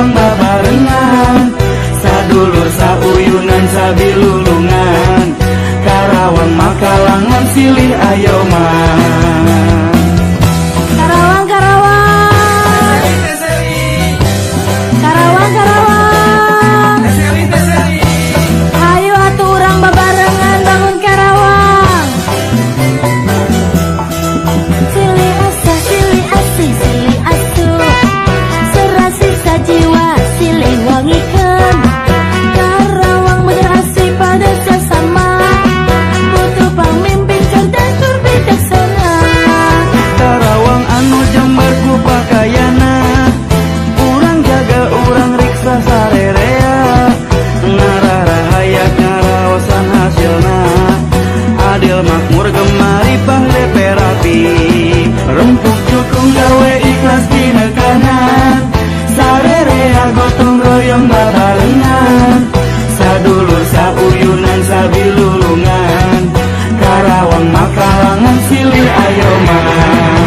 royong babarengan, sadulur sauyunan sabilulungan, Karawang Makalangan silih ayoman. Karawang, Karawang, Karawang, Karawang, ayo atuh urang babarengan bangun Karawang. Silih asa, silih asih, silih asuh, serasi sajiwa silih wangikeun. Karawang berasih pada sesama, butuh pamimpin cerdas tur bijaksana. Karawang anu Jember ku pakayana, urang jaga urang riksa sarerea, ngarah rahayat ngaraosan hasilna, adil makmur gemari pahlepe rapi, rempuk cukung gawe ikhlas dinekanan, sarerea gotong royong babarengan, sadulur sauyunan sabilulungan, Karawang Makalangan silih ayoman.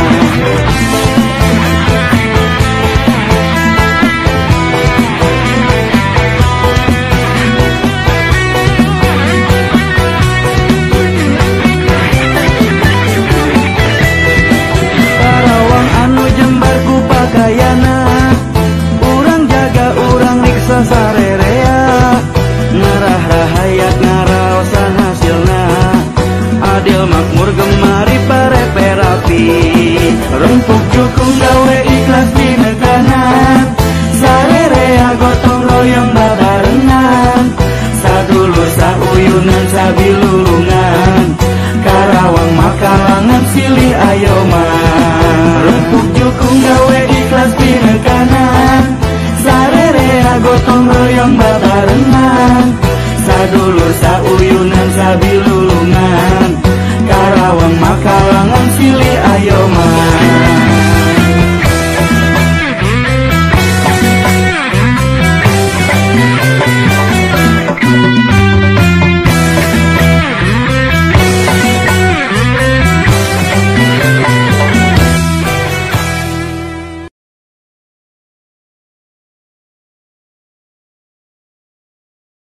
Karawang anu Jember ku pakayana, urang jaga urang riksa sarerea, ngarah rahayat ngaraosan hasilna, adil makmur gemari parepe rapi, rempuk cukung gawe ikhlas dinekanan, sarerea gotong royong babarengan, sadulur sauyunan sabilulungan, Karawang Makalangan silih ayoman. Rempuk cukung gawe ikhlas dinekanan, sarerea gotong royong babarengan, sadulur sauyunan sabilulungan, Karawang Makalangan silih ayoman.